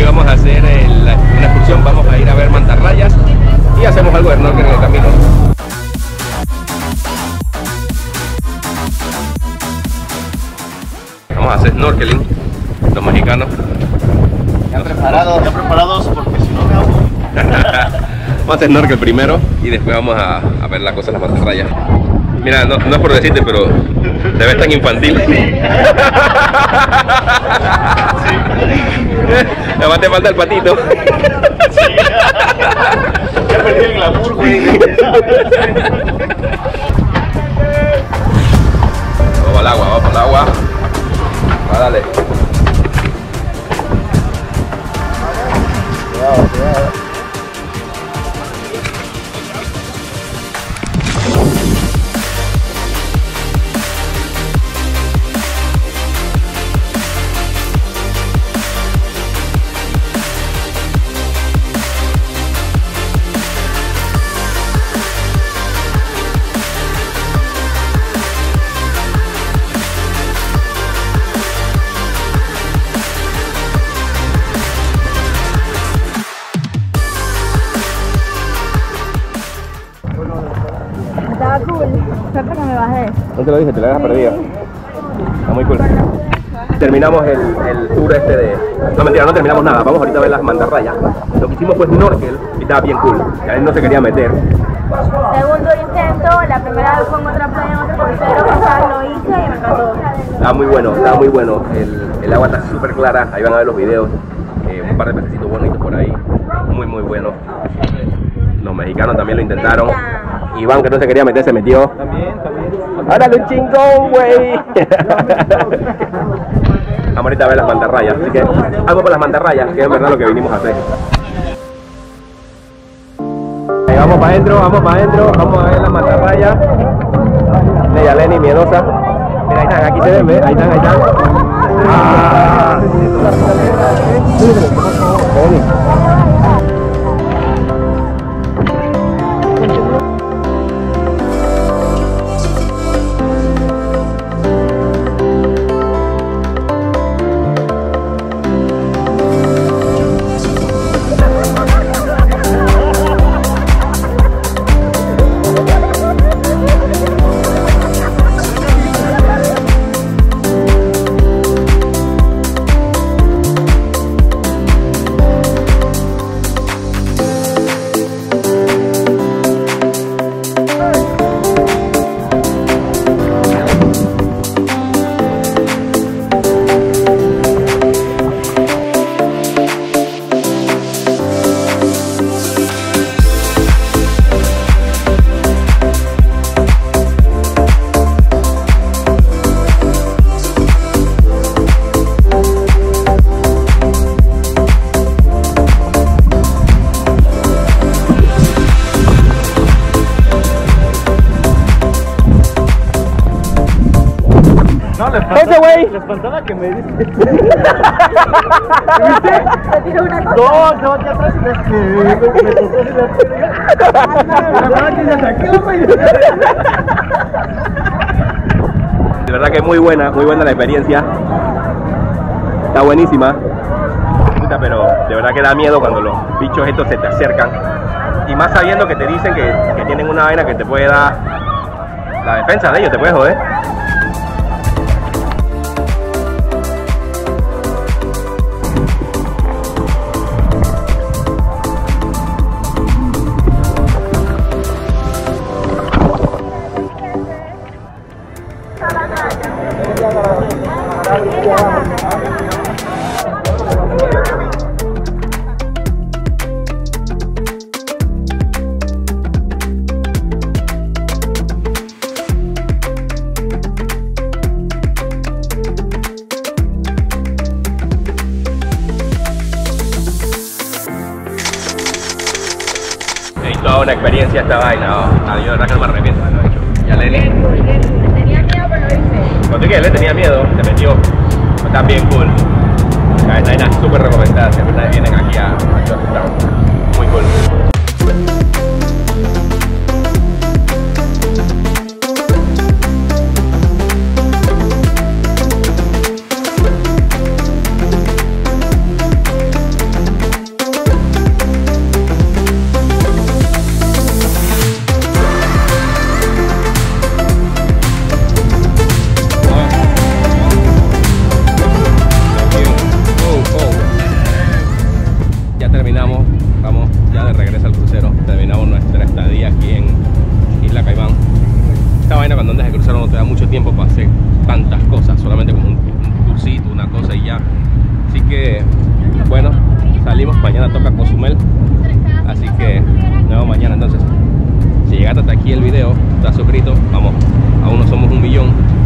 vamos a hacer una excursión, vamos a ir a ver mantarrayas y hacemos algo de snorkel en el camino. Vamos a hacer snorkeling, los mexicanos. Ya preparados porque si no me ahogo. Vamos a hacer snorkel primero y después vamos a ver la cosa de las mantarrayas. Mira, no es por decirte, pero te ves tan infantil. Además te falta el patito. Sí. Ya perdí el glamour, güey. Vamos al agua, vamos al agua. Va, dale. Cuidado. Estaba cool, suerte que me bajé. No te lo dije, te la habías perdido. Está muy cool. Terminamos el tour este de... No, mentira, no terminamos nada. Vamos ahorita a ver las mantarrayas. Lo que hicimos fue snorkel y estaba bien cool. Ya él no se quería meter. Segundo intento, la primera vez fue en otra playa, en otro crucero, lo hice y me encantó. Estaba muy bueno, estaba muy bueno. El agua está súper clara. Ahí van a ver los videos. Un par de pececitos bonitos por ahí. Muy, muy bueno. Los mexicanos también lo intentaron. Iván, que no se quería meter, se metió. También. ¡Árale un chingón, güey! Vamos ahorita a ver las mantarrayas. Así que algo por las mantarrayas, que es en verdad lo que vinimos a hacer. Ahí vamos para adentro, vamos a ver las mantarrayas. De Yaleni, miedosa. Mira, ahí están, aquí se ven, ¿ves? Ahí están. ¡Ah! Les faltaba que me dice. ¿Viste? ¿Te tiró una cosa? No, se va aquí atrás y me De verdad que muy buena la experiencia. Está buenísima. Pero de verdad que da miedo cuando los bichos estos se te acercan. Y más sabiendo que te dicen que tienen una vaina que te puede dar la defensa de ellos, te puede joder. Toda una experiencia esta vaina, yo de verdad que no me arrepiento de lo hecho. Ya Lenny. Tenía miedo, pero lo hice. Cuando que le tenía miedo, se metió. Está bien cool. Esta vaina es súper recomendada, siempre vienen aquí a Georgetown. Muy cool. ya de regreso al crucero. Terminamos nuestra estadía aquí en Isla Caimán. Esta vaina cuando andas de crucero no te da mucho tiempo para hacer tantas cosas, solamente como un tourcito, una cosa y ya. Así que, bueno, salimos, mañana toca Cozumel. Así que nos vemos mañana entonces. Si llegaste hasta aquí el video, estás suscrito, vamos, aún no somos 1 millón.